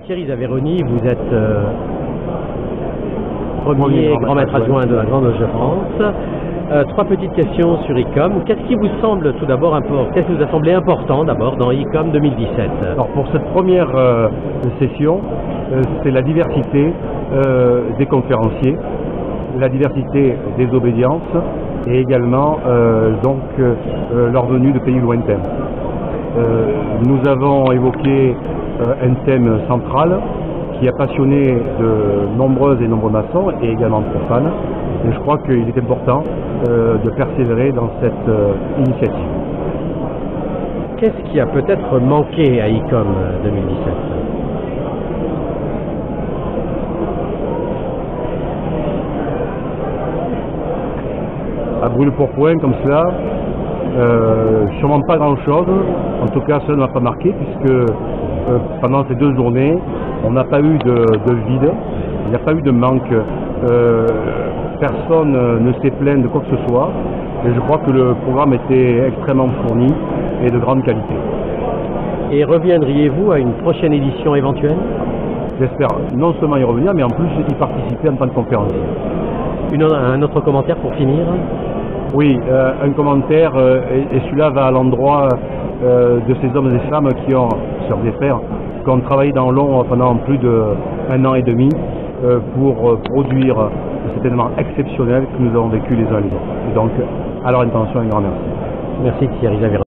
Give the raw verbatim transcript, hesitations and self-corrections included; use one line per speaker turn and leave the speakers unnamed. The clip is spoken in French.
Thierry Zaveroni, vous êtes euh, premier,
premier
grand maître adjoint de la Grande Loge de France. Euh, trois petites questions sur I C O M. Qu'est-ce qui vous semble tout d'abord important, qu'est-ce qui vous a semblé important d'abord dans I C O M deux mille dix-sept?
Alors pour cette première euh, session, euh, c'est la diversité euh, des conférenciers, la diversité des obédiences et également euh, donc euh, leur venue de pays lointains. Euh, nous avons évoqué euh, un thème central qui a passionné de nombreuses et nombreux maçons et également profanes. Et je crois qu'il est important euh, de persévérer dans cette euh, initiative.
Qu'est-ce qui a peut-être manqué à I C O M deux mille dix-sept?
À brûle pour point comme cela, euh, sûrement pas grand chose. En tout cas, cela ne m'a pas marqué puisque euh, pendant ces deux journées, on n'a pas eu de, de vide, il n'y a pas eu de manque. Euh, personne ne s'est plaint de quoi que ce soit. Et je crois que le programme était extrêmement fourni et de grande qualité.
Et reviendriez-vous à une prochaine édition éventuelle?
J'espère non seulement y revenir, mais en plus y participer en tant que conférencier.
Une, un autre commentaire pour finir?
Oui, euh, un commentaire, euh, et, et celui-là va à l'endroit euh, de ces hommes et femmes qui ont, sœurs et frères, qui ont travaillé dans l'ombre pendant plus d'un an et demi euh, pour euh, produire cet événement exceptionnel que nous avons vécu les uns et les autres. Et donc, à leur intention, un grand merci.
Merci Thierry Zaveroni.